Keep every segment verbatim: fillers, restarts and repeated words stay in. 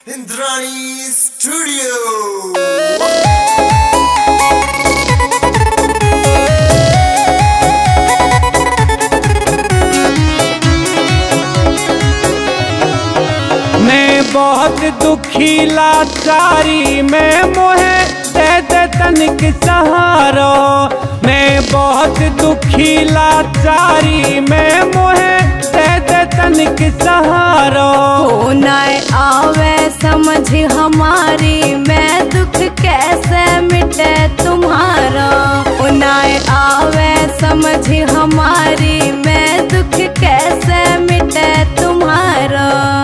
Indrani studio. मैं बहुत दुखी लाचारी में मोहे दे दे तनिक सहारो। मैं बहुत दुखी लाचारी में मोहे दे दे तनिक सहारो। हो ना आवे समझ हमारी, मैं दुख कैसे मिटे तुम्हारा। हो ना आवे समझ हमारी, मैं दुख कैसे मिटे तुम्हारा।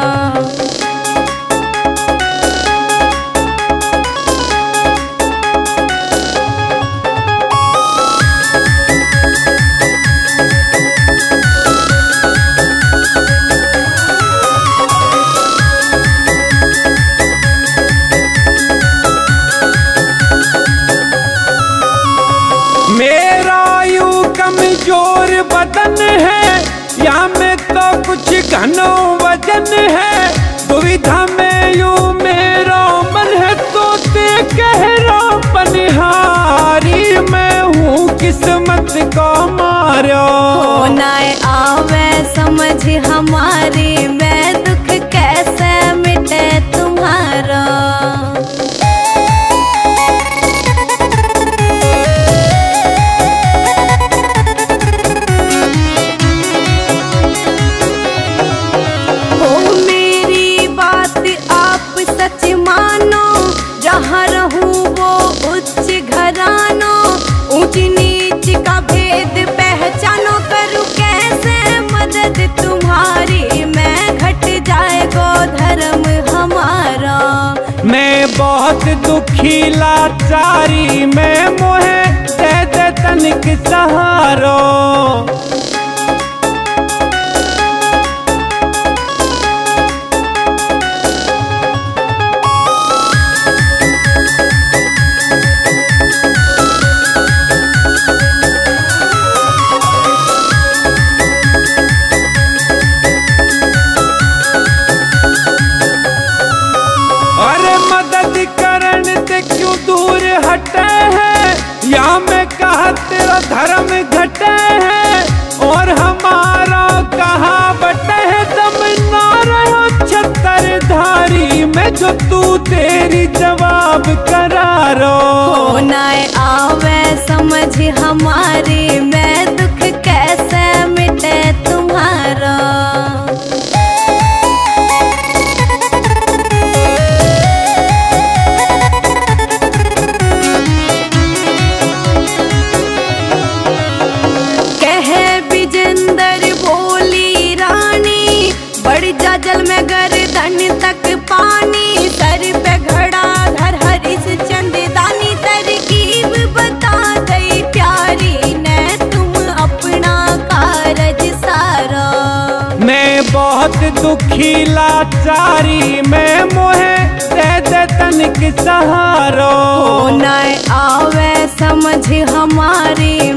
मेरा यूं कमजोर बदन है या में तो कुछ घनो वजन है। दुविधा में यूं मेरा मन है तो ते कह रहा बनिहारी। मैं हूँ किस्मत को मारो। हो ना आवे समझ हमारी, मैं दुख कैसे मिटे तुम्हारा। जहाँ रहूं वो उच्च घरानो, ऊंच नीच का भेद पहचानो। करूं कैसे मदद तुम्हारी, मैं घट जाएगो धर्म हमारा। मैं बहुत दुखी लाचारी में मोहे दे दे तनिक सहारो। या मैं कहा तेरा धर्म घटे है और हमारा कहा बटे है। दम ना रहो छतर धारी में जो तू तेरी जवाब करारो। हो ना आवे समझ हमारी, मैं दुख कैसे मिटे तुम्हारा। जल में गर्दन तक पानी, सर पे घड़ा धर हरिश चंददानी। तरकीब बता गई प्यारी ने तुम अपना कारज सारा। मैं बहुत दुखी लाचारी में मोहे दे दे तनिक सहारो। हो ना आवे समझ हमारी,